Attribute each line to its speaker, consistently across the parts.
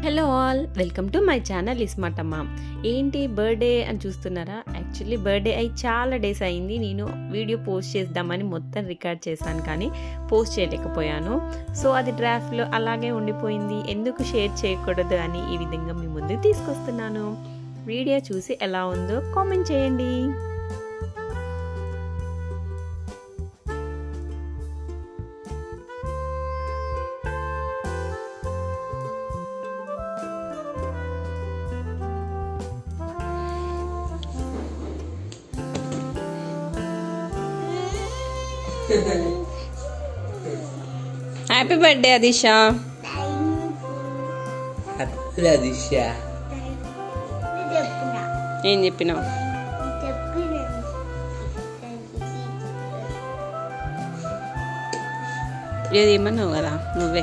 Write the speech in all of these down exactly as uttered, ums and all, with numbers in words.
Speaker 1: Hello all, welcome to my channel smart Amma. ఏంటి birthday అని చూస్తున్నారా? యాక్చువల్లీ బర్త్డే అయి చాలా డేస్ అయింది. నేను వీడియో పోస్ట్ చేద్దామని మొత్తం రికార్డ్ చేశాను, కానీ పోస్ట్ చేయలేకపోయాను. సో అది డ్రాఫ్ట్లో అలాగే ఉండిపోయింది. ఎందుకు షేర్ చేయకూడదు అని ఈ విధంగా మీ ముందుకు తీసుకొస్తున్నాను. వీడియో చూసి ఎలా ఉందో కామెంట్ చేయండి. Happy birthday Adisha. ఏం చెప్పినావు? ఏది ఏమన్నావు కదా నువ్వే.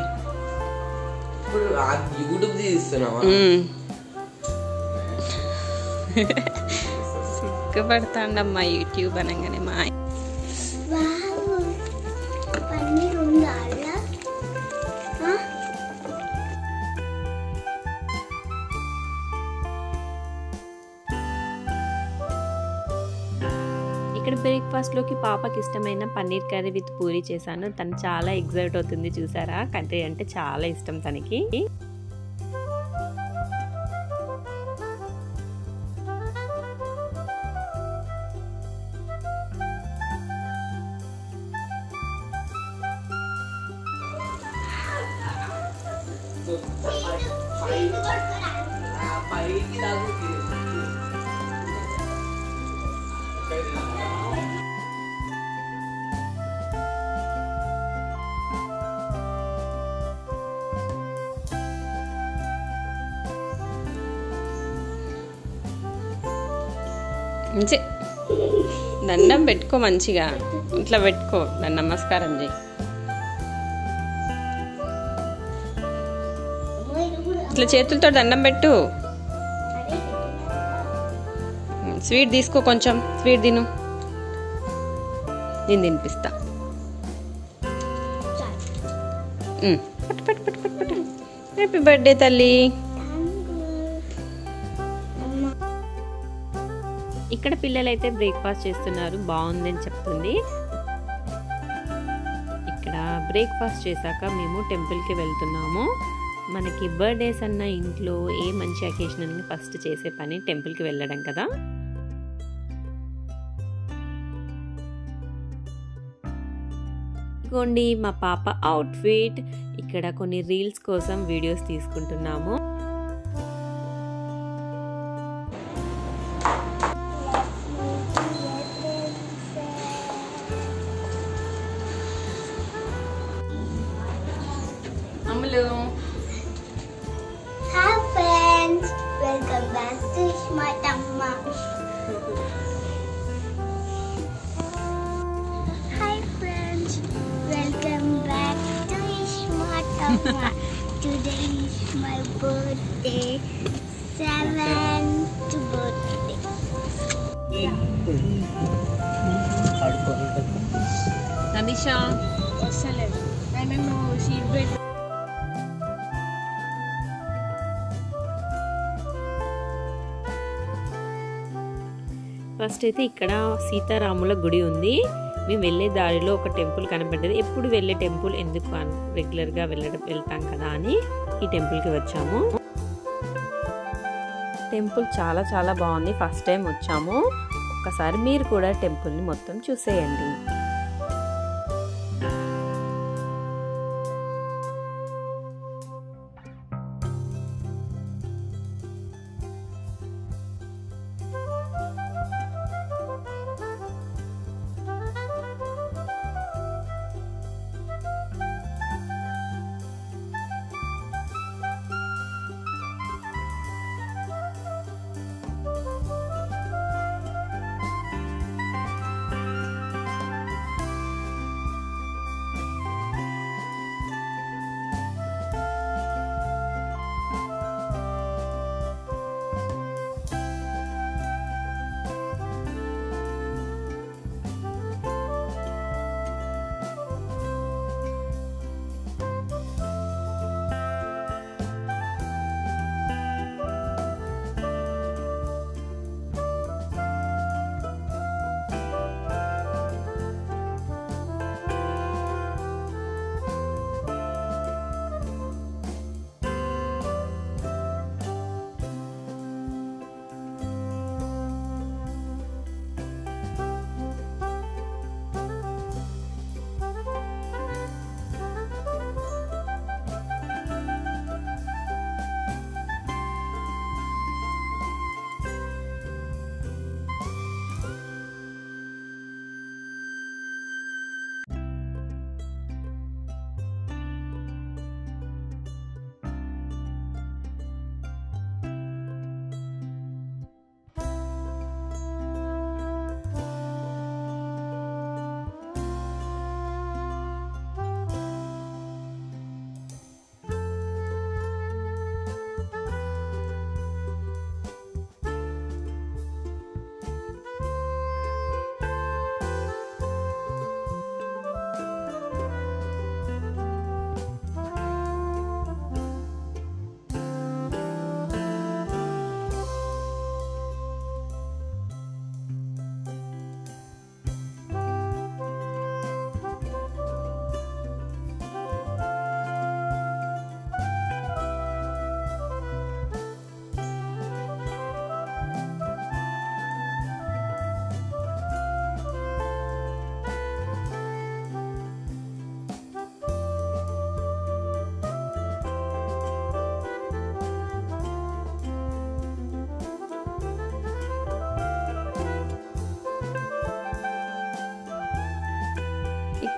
Speaker 2: యూట్యూబ్ తీస్తున్నావా?
Speaker 1: సిగ్గుపడతాండమ్మా యూట్యూబ్ అనగానే. మా ఇక్కడ బ్రేక్ఫాస్ట్లోకి పాపకి ఇష్టమైన పన్నీర్ కర్రీ విత్ పూరి చేశాను. తను చాలా ఎగ్జైట్ అవుతుంది. చూసారా, కర్రీ అంటే చాలా ఇష్టం తనకి. మంచి దండం పెట్టుకో, మంచిగా ఇట్లా పెట్టుకో, దాన్ని నమస్కారం చేయి. ఇట్లా చేతులతో దండం పెట్టు. స్వీట్ తీసుకో, కొంచెం స్వీట్ తిను, నేను తినిపిస్తా. పట్టు పట్టు పట్టు పట్టు పట్టు. హ్యాపీ బర్త్డే తల్లి. ఇక్కడ పిల్లలైతే బ్రేక్ఫాస్ట్ చేస్తున్నారు, బాగుందని చెప్తుంది. ఇక్కడ బ్రేక్ఫాస్ట్ చేశాక మేము టెంపుల్కి వెళ్తున్నాము. మనకి బర్త్డేస్ అన్న ఇంట్లో ఏ మంచి అకేషన్ ఫస్ట్ చేసే పని టెంపుల్కి వెళ్ళడం కదా. ఇదిగోండి మా పాప అవుట్ఫిట్. ఇక్కడ కొన్ని రీల్స్ కోసం వీడియోస్ తీసుకుంటున్నాము.
Speaker 3: Hi friends, welcome back to Smart Amma. Hi friends, welcome back to Smart Amma. Today is my birthday, seventh birthday.
Speaker 1: Nadisha,
Speaker 3: Excellent. I don't know she will.
Speaker 1: First అయితే ఇక్కడ సీతారాముల గుడి ఉంది. మేము వెళ్ళే దారిలో ఒక టెంపుల్ కనబడ్డది. ఎప్పుడు వెళ్ళే టెంపుల్ ఎందుకు రెగ్యులర్గా వెళ్ళడం వెళ్తాం కదా అని ఈ టెంపుల్కి వచ్చాము. టెంపుల్ చాలా చాలా బాగుంది. ఫస్ట్ టైం వచ్చాము. ఒక్కసారి మీరు కూడా టెంపుల్ని మొత్తం చూసేయండి.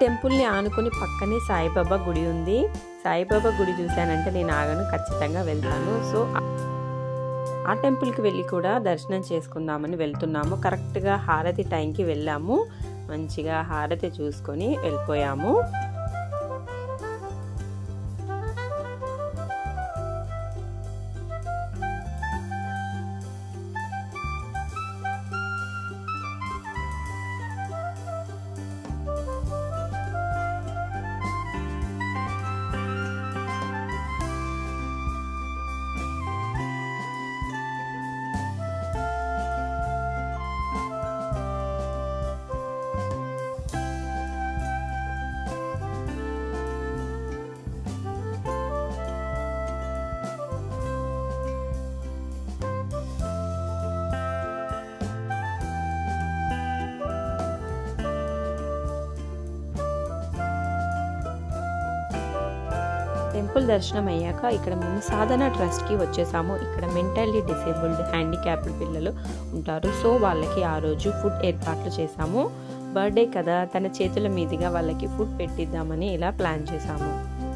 Speaker 1: టెంపుల్ని ఆనుకొని పక్కనే సాయిబాబా గుడి ఉంది. సాయిబాబా గుడి చూశానంటే నేను ఆగను, ఖచ్చితంగా వెళ్తాను. సో ఆ టెంపుల్కి వెళ్ళి కూడా దర్శనం చేసుకుందామని వెళ్తున్నాము. కరెక్ట్గా హారతి టైంకి వెళ్ళాము. మంచిగా హారతి చూసుకొని వెళ్ళిపోయాము. టెంపుల్ దర్శనం అయ్యాక ఇక్కడ మేము సాధన ట్రస్ట్కి వచ్చేసాము. ఇక్కడ మెంటల్లీ డిసేబుల్డ్ హ్యాండిక్యాప్డ్ పిల్లలు ఉంటారు. సో వాళ్ళకి ఆ రోజు ఫుడ్ ఏర్పాట్లు చేశాము. బర్త్డే కదా, తన చేతుల మీదుగా వాళ్ళకి ఫుడ్ పెట్టిద్దామని ఇలా ప్లాన్ చేశాము.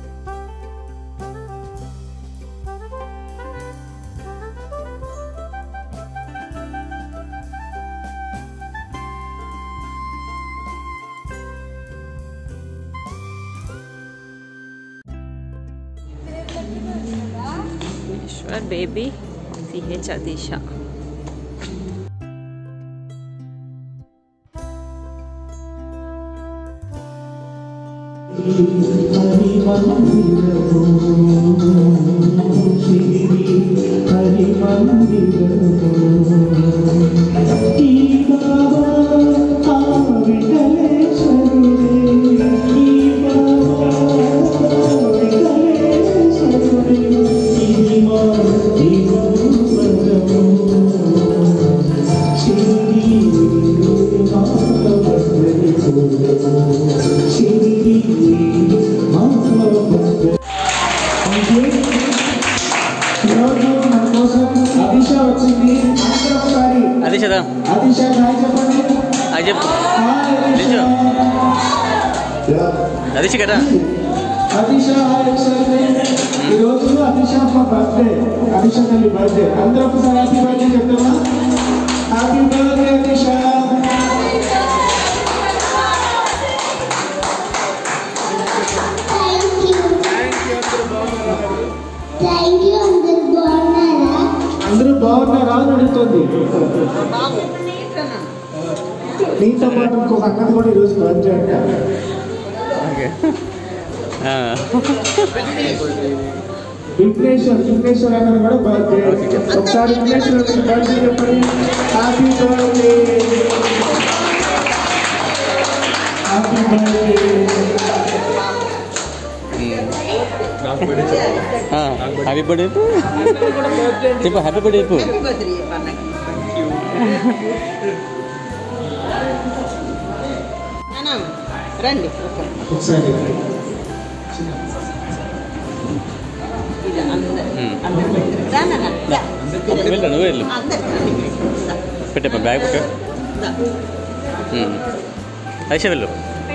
Speaker 1: Ishwar baby C H Adisha.
Speaker 2: అదిషదా అదిష కదా
Speaker 4: అదిష ఈరోజు అదిష బర్త్డే, అదిష తల్లి బర్త్డే. అందరూ ఒకసారి హ్యాపీ బర్త్డే చెప్తామా? Happy birthday Adisha. అందరూ బాగున్నారా అని అడుగుతుంది. నీతో పాటు ఇంకొక అన్నది కూడా ఈరోజు బర్త్డే అంట. విఘ్నేశ్వర్ విఘ్నేశ్వర్ అన్న కూడా బర్త్డే. ఒకసారి విఘ్నేశ్వర్ బర్త్డే చెప్పండి. Happy birthday, happy birthday.
Speaker 2: Happy birthday చెప్పు, హ్యాపీ బర్త్డే చెప్పు.
Speaker 5: రండి
Speaker 4: ఒకసారి
Speaker 2: వెళ్ళు, నువ్వు వెళ్ళు. పెట్టే బ్యాగ్ పెట్ట ఐష వెళ్ళు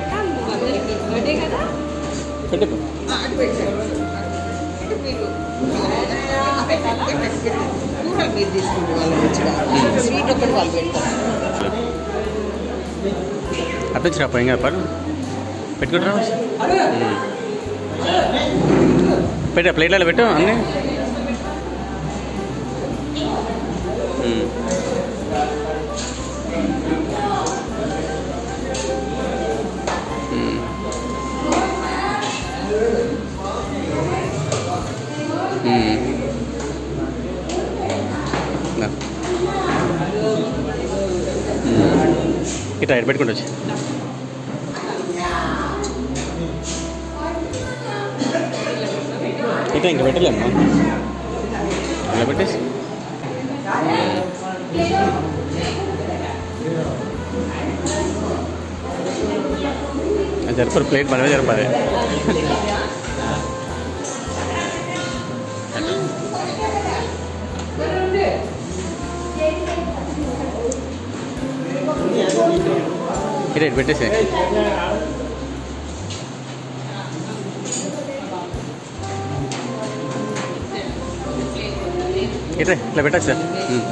Speaker 2: పెట్టే.
Speaker 5: మీరు తీసుకుంటే వాళ్ళు మంచిగా స్వీట్ ఒకటి వాళ్ళు పెడతారు.
Speaker 2: అట్లా పోయి కదా పాటు పెట్టుకుంటున్నా. పెట్టా ప్లేట్లలో పెట్టు అన్నీ. ఇట్లా ఎటు పెట్టుకుంటూ వచ్చి ఇట్లా ఇంకా పెట్టలేమ్మా, ఇలా పెట్టేసి జరపరు ప్లేట్ మనమే జరపాలి. ఇటు పెట్టేసి ఇట్లా ఇట్లా పెట్టచ్చు సార్.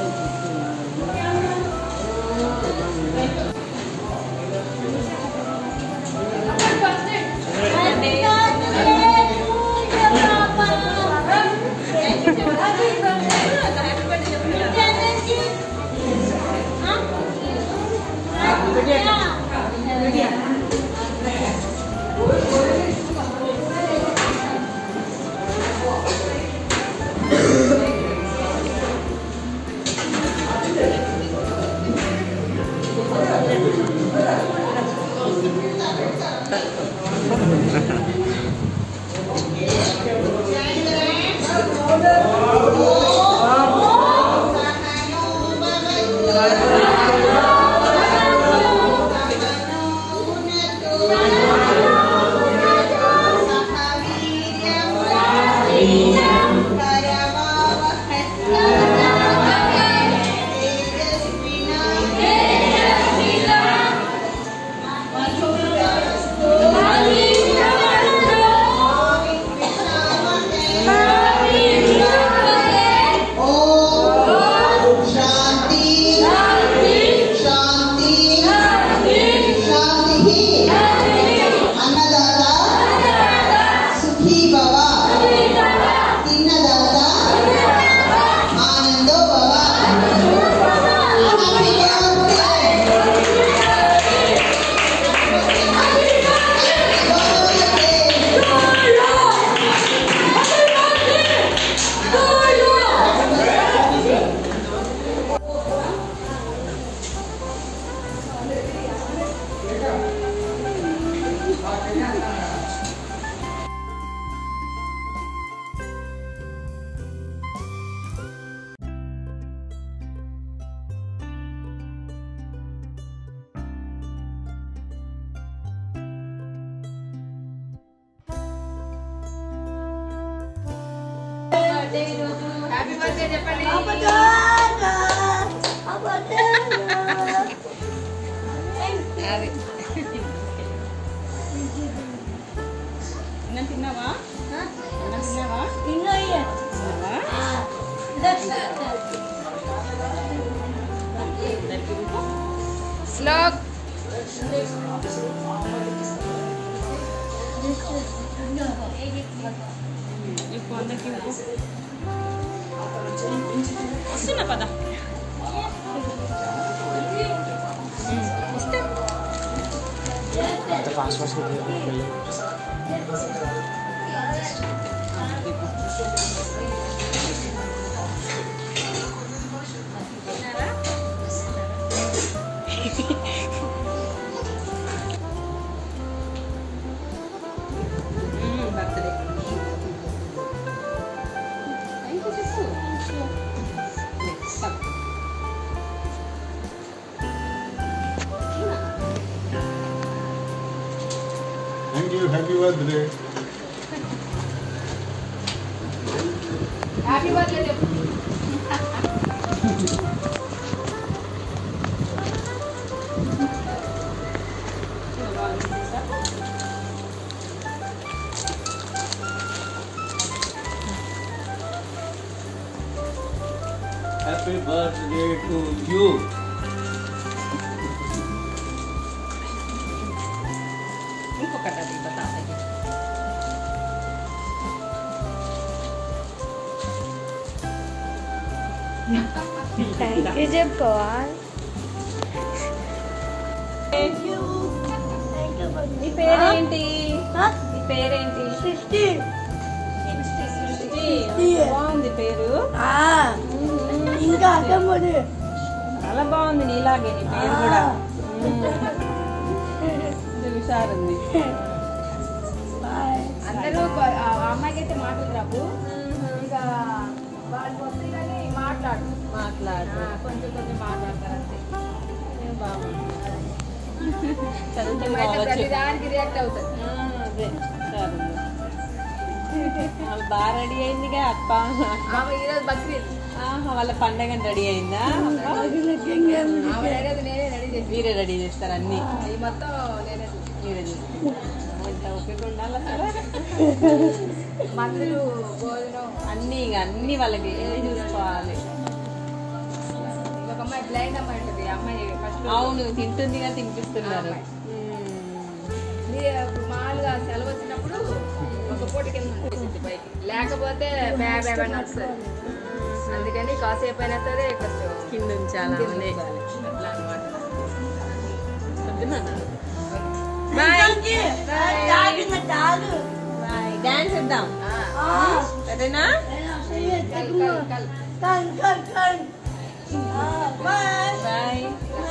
Speaker 5: హ్యాపీ బర్త్డే చెప్పండి. తిన్నావా తిన్నావా శ్లోక్ వస్తున్నా పద
Speaker 2: fast fast
Speaker 4: Thank you. Happy birthday.
Speaker 5: Happy birthday చెప్పు.
Speaker 2: Happy birthday to you.
Speaker 5: ఇంకొకటి అది తాతకి.
Speaker 3: Thank you, Japan.
Speaker 5: Thank you. నీ పేరేంటి? నీ పేరేంటి?
Speaker 3: Sixty.
Speaker 5: బాగుంది పేరు.
Speaker 3: ఇంకా అర్థమవుతుంది.
Speaker 5: చాలా బాగుంది నీలాగే నీ పేరు కూడా. హుషారుంది. అందరూ ఆ అమ్మాయికి అయితే మాటలు రావు. ఇక వాళ్ళు వస్తే కానీ మాట్లాడు మాట్లాడు కొంచెం కొంచెం మాట్లాడతారు అంతే. బాగుంది. చదువుతుంది దానికి రియాక్ట్ అవుతుంది. అదే సరే బాగా రెడీ అయిందిగా అప్ప. ఈరోజు బక్రీద్ వాళ్ళ పండగ రెడీ అయిందా? నేనే రెడీ చేసి మీరే రెడీ చేస్తారు అన్ని. ఈ మొత్తం నేనే మీరే చేస్తారు. ఇంత ఓపిక ఉండాలి అసలు. మందులు భోజనం
Speaker 1: అన్నీ ఇక అన్నీ వాళ్ళకి చూసుకోవాలి.
Speaker 5: ఒక అమ్మాయి బ్లైండ్ అమ్మాయి ఉంటుంది, అమ్మాయి ఫస్ట్
Speaker 1: అవును తింటుందిగా తినిపిస్తున్నారు.
Speaker 5: ఇప్పుడు మామూలుగా సెలవు వచ్చినప్పుడు ఒక పూట కింద ఉంటుంది బయట, లేకపోతే బ్యాగ్ బ్యాగ్ అని వస్తుంది. అందుకని కాసేపు అయినా సరే కొంచెం
Speaker 1: కింద ఉంచాలి.
Speaker 5: అట్లా అనమాట.
Speaker 1: డాన్స్ ఇద్దాం సరేనా? బాయ్.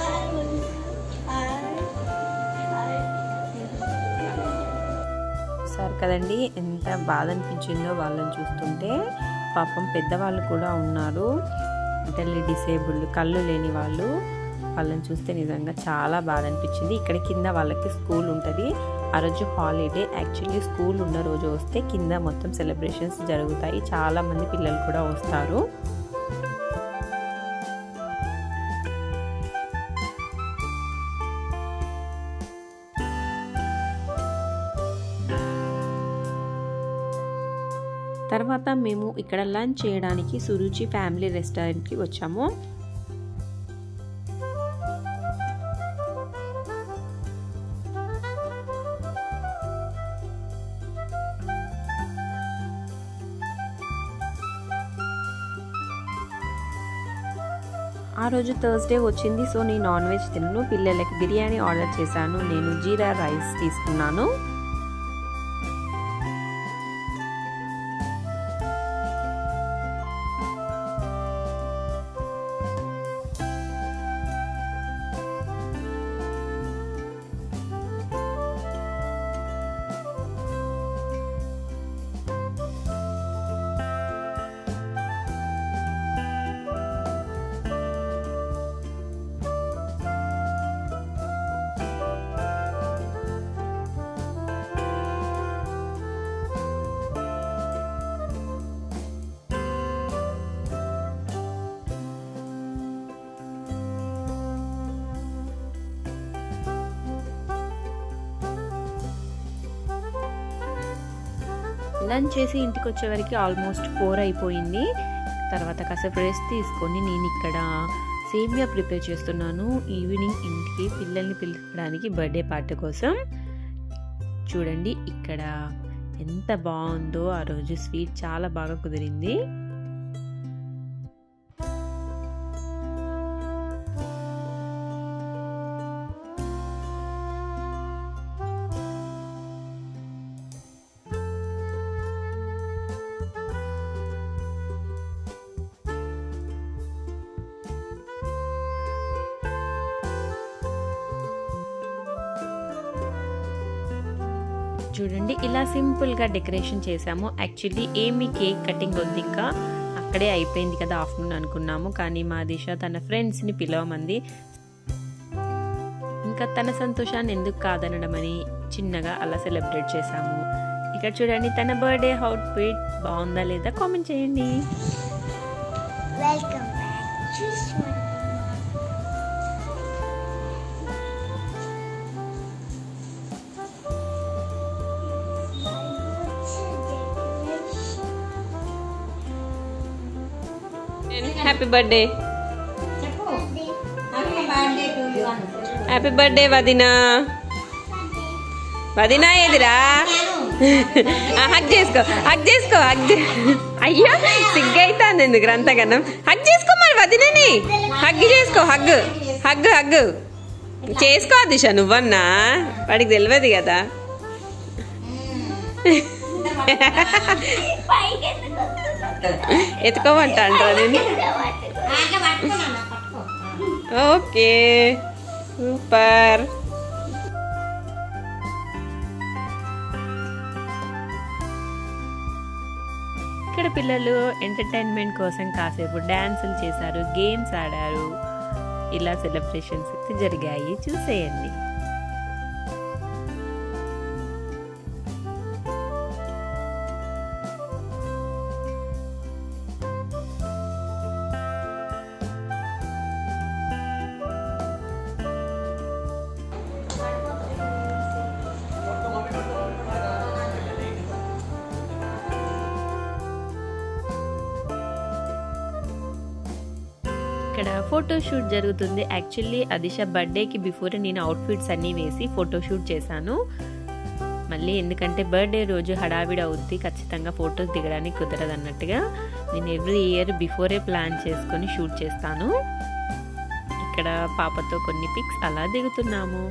Speaker 1: సార్ కదండి ఎంత బాధ అనిపించిందో వాళ్ళని చూస్తుంటే. పాపం పెద్దవాళ్ళు కూడా ఉన్నారు, మెంటల్లీ డిసేబుల్డ్, కళ్ళు లేని వాళ్ళు. వాళ్ళని చూస్తే నిజంగా చాలా బాధ అనిపించింది. ఇక్కడ కింద వాళ్ళకి స్కూల్ ఉంటుంది. ఆ రోజు హాలిడే. యాక్చువల్లీ స్కూల్ ఉన్న రోజు వస్తే కింద మొత్తం సెలబ్రేషన్స్ జరుగుతాయి. చాలా మంది పిల్లలు కూడా వస్తారు. తర్వాత మేము ఇక్కడ లంచ్ చేయడానికి సురుచి ఫ్యామిలీ రెస్టారెంట్కి వచ్చాము. ఆ రోజు థర్స్డే వచ్చింది, సో నేను నాన్ వెజ్ తినను. పిల్లలకి బిర్యానీ ఆర్డర్ చేశాను. నేను జీరా రైస్ తీసుకున్నాను. లంచ్ చేసి ఇంటికి వచ్చేవరకు ఆల్మోస్ట్ ఫోర్ అయిపోయింది. తర్వాత కాసేపు రెస్ట్ తీసుకొని నేను ఇక్కడ సేమియా ప్రిపేర్ చేస్తున్నాను. ఈవినింగ్ ఇంటికి పిల్లల్ని పిలవడానికి బర్త్డే పార్టీ కోసం. చూడండి ఇక్కడ ఎంత బాగుందో. ఆ రోజు స్వీట్ చాలా బాగా కుదిరింది. చూడండి ఇలా సింపుల్గా డెకరేషన్ చేసాము. యాక్చువల్లీ ఏమి కేక్ కటింగ్ వద్దు, ఇంకా అక్కడే అయిపోయింది కదా ఆఫ్టర్నూన్ అనుకున్నాము. కానీ మా దిశ తన ఫ్రెండ్స్ని పిలవమంది. ఇంకా తన సంతోషాన్ని ఎందుకు కాదనడం అని చిన్నగా అలా సెలబ్రేట్ చేసాము. ఇక్కడ చూడండి తన బర్త్డే అవుట్ఫిట్ బాగుందా లేదా కామెంట్ చేయండి.
Speaker 3: Welcome back.
Speaker 1: Happy birthday. Happy birthday వదినా. వదినా ఏదిరా? హక్ చేసుకో, హక్ చేసుకో, హక్. అయ్యో సిగ్గైతుంది ఎందుకు అంతకన్నా. హక్ చేసుకో మరి వదినని. హగ్ చేసుకో, హగ్ హగ్ హగ్ చేసుకో దిశ. నువ్వన్నా వాడికి తెలియదు కదా. ఎత్తుకోమంట అంటారా నేను? Okay super. ఇక్కడ పిల్లలు ఎంటర్టైన్మెంట్ కోసం కాసేపు డాన్సులు చేశారు, గేమ్స్ ఆడారు. ఇలా సెలబ్రేషన్స్ అయితే జరిగాయి, చూసేయండి. ఇక్కడ ఫోటోషూట్ జరుగుతుంది. యాక్చువల్లీ అదిష బర్త్డేకి బిఫోర్ నేను అవుట్ఫిట్స్ అన్నీ వేసి ఫోటోషూట్ చేశాను. మళ్ళీ ఎందుకంటే బర్త్డే రోజు హడావిడి అవుద్ది, ఖచ్చితంగా ఫొటోస్ దిగడానికి కుదరదు అన్నట్టుగా నేను ఎవ్రీ ఇయర్ బిఫోరే ప్లాన్ చేసుకొని షూట్ చేస్తాను. ఇక్కడ పాపతో కొన్ని పిక్స్ అలా దిగుతున్నాము.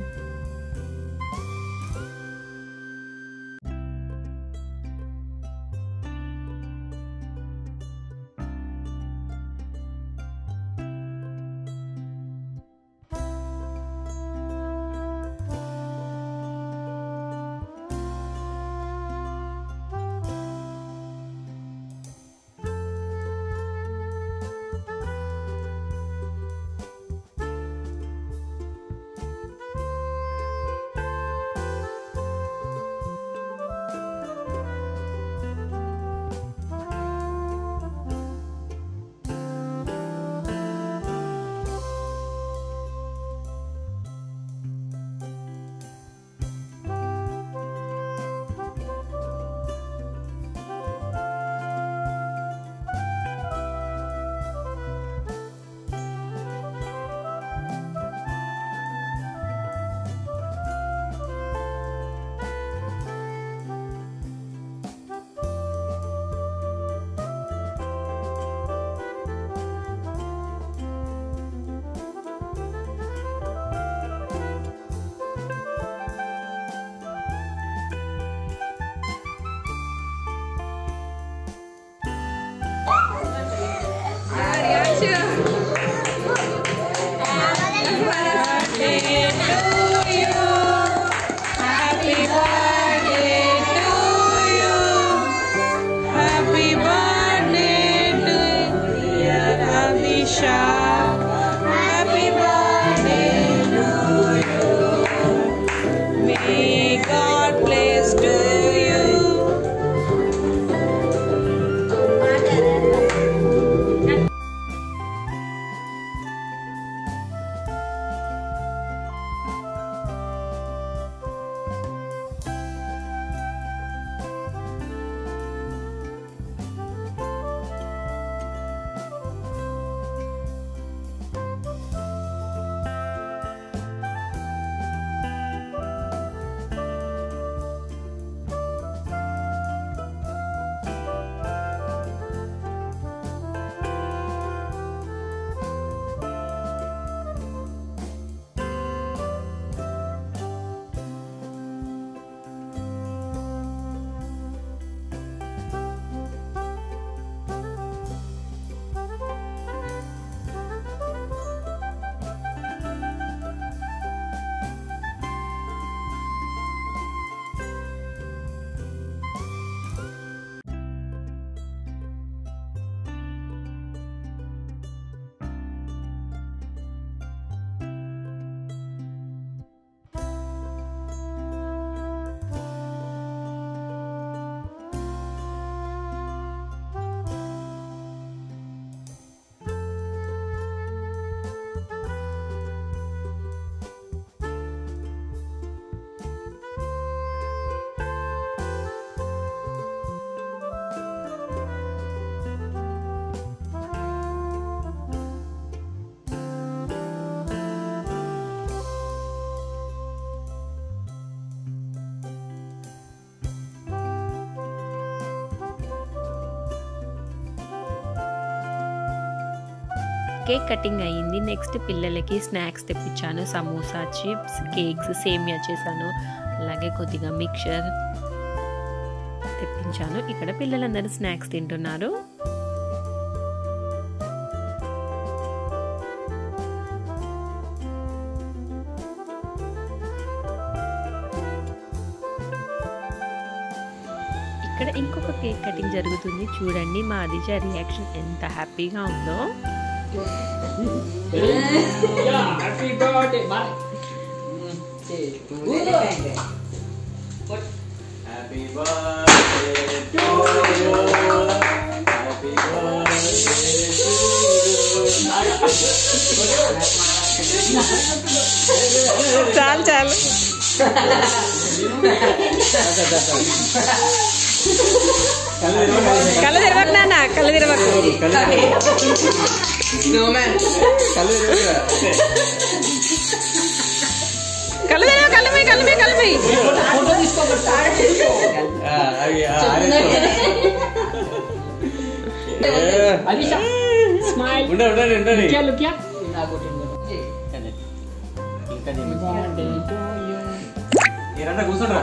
Speaker 1: కేక్ కటింగ్ అయ్యింది. నెక్స్ట్ పిల్లలకి స్నాక్స్ తెప్పించాను. సమోసా, చిప్స్, కేక్స్, సేమియా చేశాను. అలాగే కొద్దిగా మిక్చర్ తెప్పించాను. ఇక్కడ పిల్లలందరూ స్నాక్స్ తింటున్నారు. ఇక్కడ ఇంకొక కేక్ కటింగ్ జరుగుతుంది. చూడండి మా అదిజ రియాక్షన్ ఎంత హ్యాపీగా ఉందో.
Speaker 2: Happy birthday happy birthday to you happy birthday to you
Speaker 1: చాలు చాలు కళ్ళు తెరవకు నాన్న, కళ్ళు తెరవకు. కళ్ళు తెరవ, కళ్ళు మీ కళ్ళు మీ కళ్ళు మీ
Speaker 2: కూర్చోండ్రా.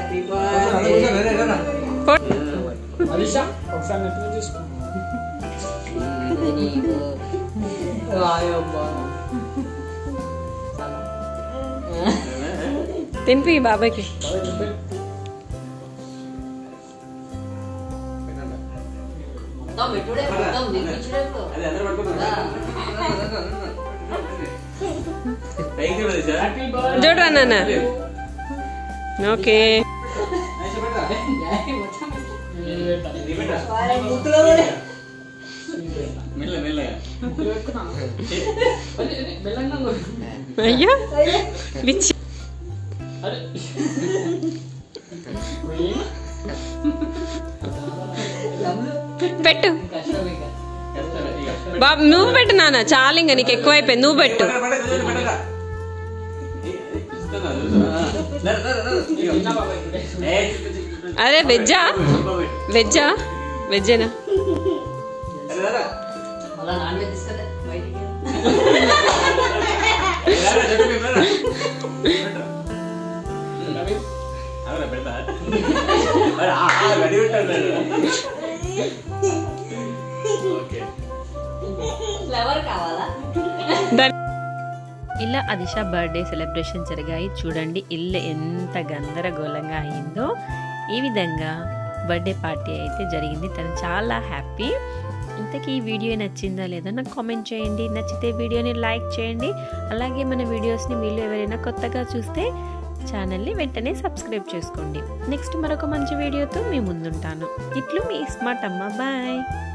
Speaker 1: తినిపి బాబాయ్కి. చూడరా నాన్న. ఓకే అయ్యో పిచ్చి. పెట్టు బాబు, నువ్వు పెట్టు నాన్న. చాలా ఇంకా నీకు ఎక్కువ అయిపోయింది, నువ్వు పెట్టు. అదే వెజ్జా వెజ్జా వెజ్జేనా? ఇలా అదిషా బర్త్డే సెలబ్రేషన్ జరిగాయి. చూడండి ఇల్లు ఎంత గందరగోళంగా అయిందో. ఈ విధంగా బర్త్డే పార్టీ అయితే జరిగింది. తను చాలా హ్యాపీ. ఇంతకీ ఈ వీడియో నచ్చిందా లేదా నాకు కామెంట్ చేయండి. నచ్చితే వీడియోని లైక్ చేయండి. అలాగే మన వీడియోస్ని మీరు ఎవరైనా కొత్తగా చూస్తే ఛానల్ని వెంటనే సబ్స్క్రైబ్ చేసుకోండి. నెక్స్ట్ మరొక మంచి వీడియోతో మీ ముందుంటాను. ఇట్లు మీ స్మార్ట్ అమ్మ. బాయ్.